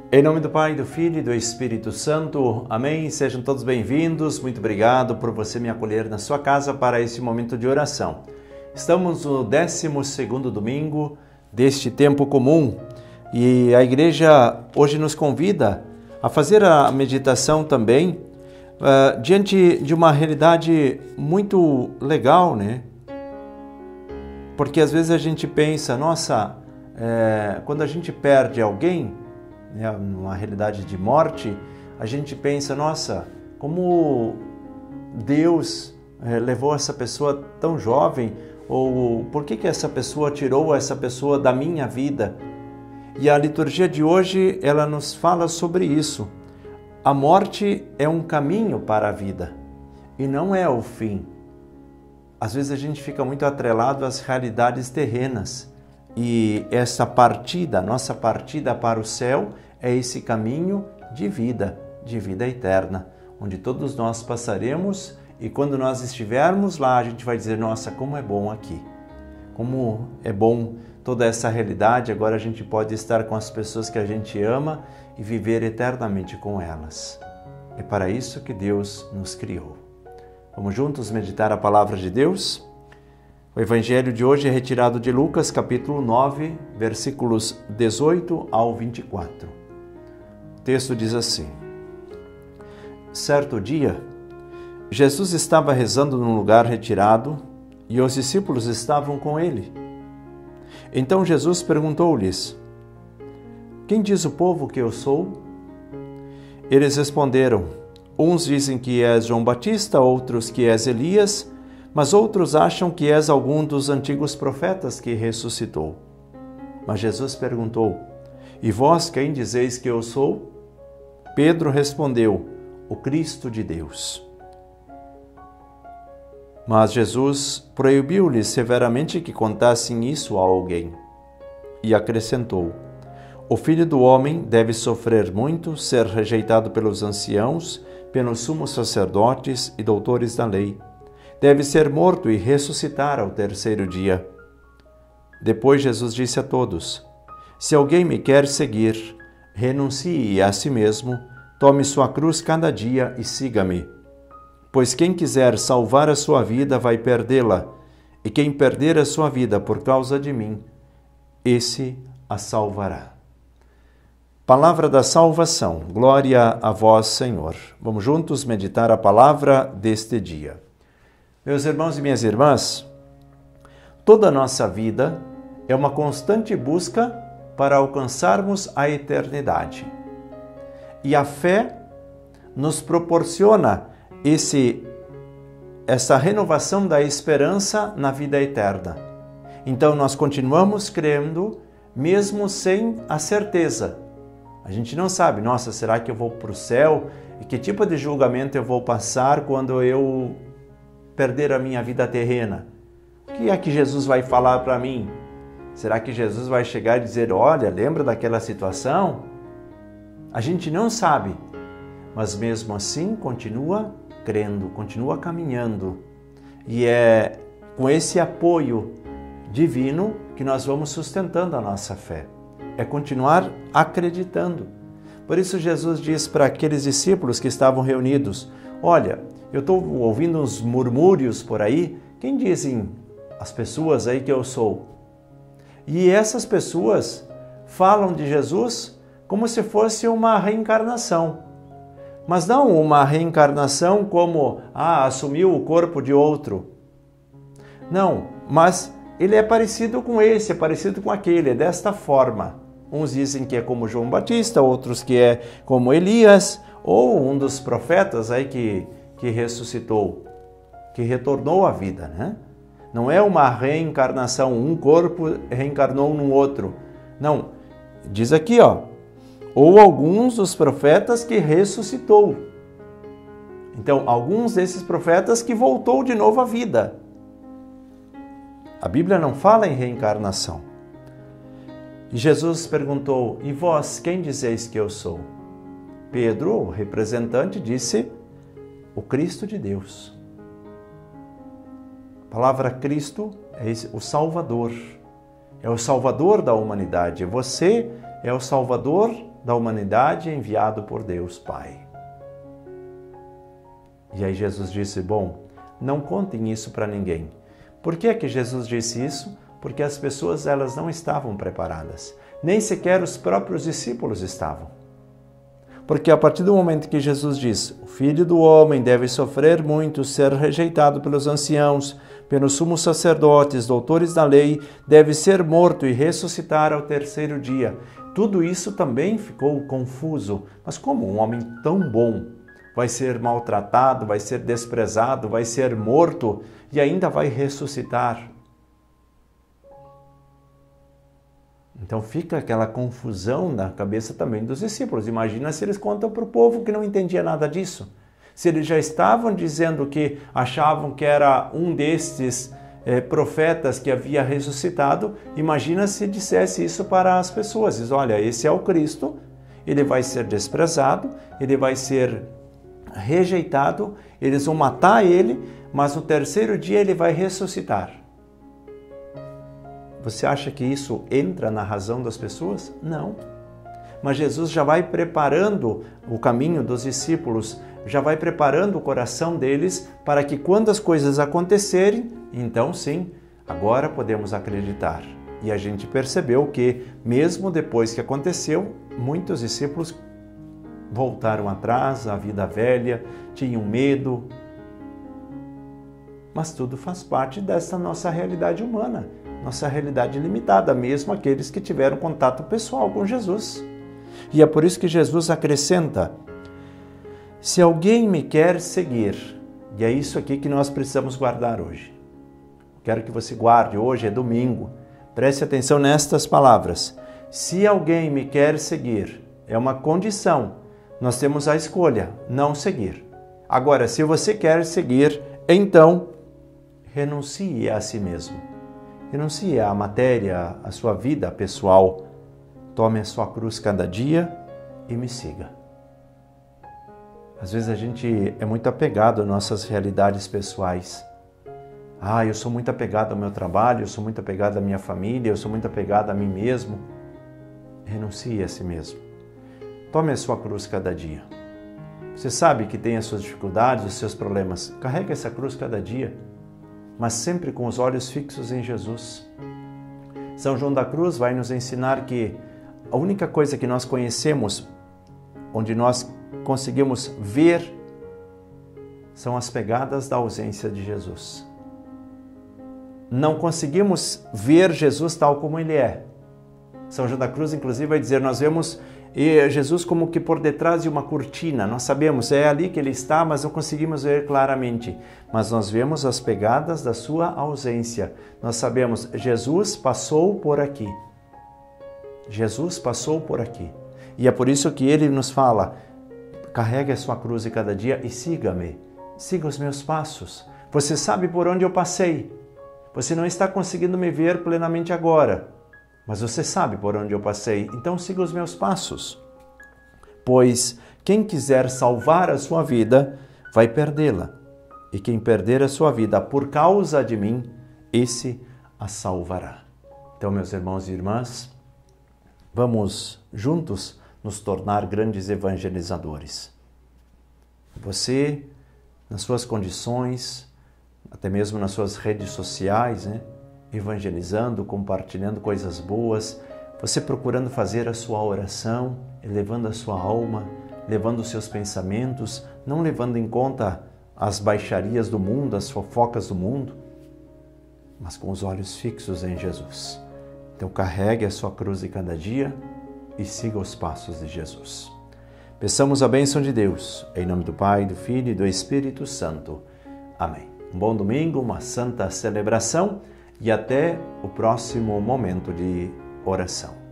Em nome do Pai, do Filho e do Espírito Santo. Amém. Sejam todos bem-vindos. Muito obrigado por você me acolher na sua casa para esse momento de oração. Estamos no 12º domingo deste tempo comum e a igreja hoje nos convida a fazer a meditação também diante de uma realidade muito legal, né? Porque às vezes a gente pensa, nossa, quando a gente perde alguém, numa realidade de morte, a gente pensa, nossa, como Deus levou essa pessoa tão jovem, ou por que essa pessoa tirou essa pessoa da minha vida? E a liturgia de hoje, ela nos fala sobre isso. A morte é um caminho para a vida e não é o fim. Às vezes a gente fica muito atrelado às realidades terrenas e essa partida, nossa partida para o céu, é esse caminho de vida eterna, onde todos nós passaremos e quando nós estivermos lá, a gente vai dizer, nossa, como é bom aqui, como é bom toda essa realidade, agora a gente pode estar com as pessoas que a gente ama e viver eternamente com elas. É para isso que Deus nos criou. Vamos juntos meditar a palavra de Deus? O evangelho de hoje é retirado de Lucas, capítulo 9, versículos 18 ao 24. O texto diz assim: Certo dia, Jesus estava rezando num lugar retirado e os discípulos estavam com ele. Então Jesus perguntou-lhes: Quem diz o povo que eu sou? Eles responderam: Uns dizem que és João Batista, outros que és Elias, mas outros acham que és algum dos antigos profetas que ressuscitou. Mas Jesus perguntou: E vós quem dizeis que eu sou? Pedro respondeu: O Cristo de Deus. Mas Jesus proibiu-lhes severamente que contassem isso a alguém. E acrescentou: O Filho do Homem deve sofrer muito, ser rejeitado pelos anciãos, pelos sumos sacerdotes e doutores da lei. Deve ser morto e ressuscitar ao terceiro dia. Depois Jesus disse a todos: Se alguém me quer seguir, renuncie a si mesmo, tome sua cruz cada dia e siga-me. Pois quem quiser salvar a sua vida vai perdê-la, e quem perder a sua vida por causa de mim, esse a salvará. Palavra da salvação. Glória a vós, Senhor. Vamos juntos meditar a palavra deste dia. Meus irmãos e minhas irmãs, toda a nossa vida é uma constante busca para alcançarmos a eternidade. E a fé nos proporciona essa renovação da esperança na vida eterna. Então nós continuamos crendo, mesmo sem a certeza. A gente não sabe, nossa, será que eu vou para o céu? E que tipo de julgamento eu vou passar quando eu perder a minha vida terrena? O que é que Jesus vai falar para mim? Será que Jesus vai chegar e dizer, olha, lembra daquela situação? A gente não sabe, mas mesmo assim continua crendo, continua caminhando. E é com esse apoio divino que nós vamos sustentando a nossa fé. É continuar acreditando. Por isso Jesus diz para aqueles discípulos que estavam reunidos, olha, eu estou ouvindo uns murmúrios por aí, quem dizem as pessoas aí que eu sou? E essas pessoas falam de Jesus como se fosse uma reencarnação. Mas não uma reencarnação como, assumiu o corpo de outro. Não, mas ele é parecido com esse, é parecido com aquele, é desta forma. Uns dizem que é como João Batista, outros que é como Elias, ou um dos profetas aí que ressuscitou, que retornou à vida, né? Não é uma reencarnação, um corpo reencarnou num outro. Não, diz aqui, ou alguns dos profetas que ressuscitou. Então, alguns desses profetas que voltou de novo à vida. A Bíblia não fala em reencarnação. E Jesus perguntou, e vós, quem dizeis que eu sou? Pedro, o representante, disse, o Cristo de Deus. A palavra Cristo é o Salvador. É o Salvador da humanidade. Você é o Salvador da humanidade enviado por Deus Pai. E aí Jesus disse, bom, não contem isso para ninguém. Por que é que Jesus disse isso? Porque as pessoas elas não estavam preparadas. Nem sequer os próprios discípulos estavam. Porque a partir do momento que Jesus diz, o Filho do Homem deve sofrer muito, ser rejeitado pelos anciãos, pelos sumos sacerdotes, doutores da lei, deve ser morto e ressuscitar ao terceiro dia. Tudo isso também ficou confuso. Mas como um homem tão bom vai ser maltratado, vai ser desprezado, vai ser morto e ainda vai ressuscitar? Então fica aquela confusão na cabeça também dos discípulos. Imagina se eles contam para o povo que não entendia nada disso. Se eles já estavam dizendo que achavam que era um destes profetas que havia ressuscitado, imagina se dissesse isso para as pessoas. Diz, olha, esse é o Cristo, ele vai ser desprezado, ele vai ser rejeitado, eles vão matar ele, mas no terceiro dia ele vai ressuscitar. Você acha que isso entra na razão das pessoas? Não. Mas Jesus já vai preparando o caminho dos discípulos, já vai preparando o coração deles para que quando as coisas acontecerem, então sim, agora podemos acreditar. E a gente percebeu que, mesmo depois que aconteceu, muitos discípulos voltaram atrás à vida velha, tinham medo. Mas tudo faz parte dessa nossa realidade humana, nossa realidade limitada, mesmo aqueles que tiveram contato pessoal com Jesus. E é por isso que Jesus acrescenta, se alguém me quer seguir, e é isso aqui que nós precisamos guardar hoje. Quero que você guarde, hoje é domingo, preste atenção nestas palavras. Se alguém me quer seguir, é uma condição, nós temos a escolha, não seguir. Agora, se você quer seguir, então renuncie a si mesmo. Renuncie à matéria, à sua vida pessoal. Tome a sua cruz cada dia e me siga. Às vezes a gente é muito apegado às nossas realidades pessoais. Eu sou muito apegado ao meu trabalho, eu sou muito apegado à minha família, eu sou muito apegado a mim mesmo. Renuncie a si mesmo. Tome a sua cruz cada dia. Você sabe que tem as suas dificuldades, os seus problemas. Carregue essa cruz cada dia, mas sempre com os olhos fixos em Jesus. São João da Cruz vai nos ensinar que a única coisa que nós conhecemos, onde nós conseguimos ver, são as pegadas da ausência de Jesus. Não conseguimos ver Jesus tal como Ele é. São João da Cruz, inclusive, vai dizer, nós vemos Jesus como que por detrás de uma cortina. Nós sabemos, é ali que Ele está, mas não conseguimos ver claramente. Mas nós vemos as pegadas da sua ausência. Nós sabemos, Jesus passou por aqui. Jesus passou por aqui. E é por isso que Ele nos fala, carregue a sua cruz de cada dia e siga-me. Siga os meus passos. Você sabe por onde eu passei. Você não está conseguindo me ver plenamente agora, mas você sabe por onde eu passei, então siga os meus passos. Pois quem quiser salvar a sua vida, vai perdê-la. E quem perder a sua vida por causa de mim, esse a salvará. Então, meus irmãos e irmãs, vamos juntos nos tornar grandes evangelizadores. Você, nas suas condições, até mesmo nas suas redes sociais, evangelizando, compartilhando coisas boas, você procurando fazer a sua oração, elevando a sua alma, levando os seus pensamentos, não levando em conta as baixarias do mundo, as fofocas do mundo, mas com os olhos fixos em Jesus. Então carregue a sua cruz de cada dia e siga os passos de Jesus. Peçamos a bênção de Deus, em nome do Pai, do Filho e do Espírito Santo. Amém. Um bom domingo, uma santa celebração e até o próximo momento de oração.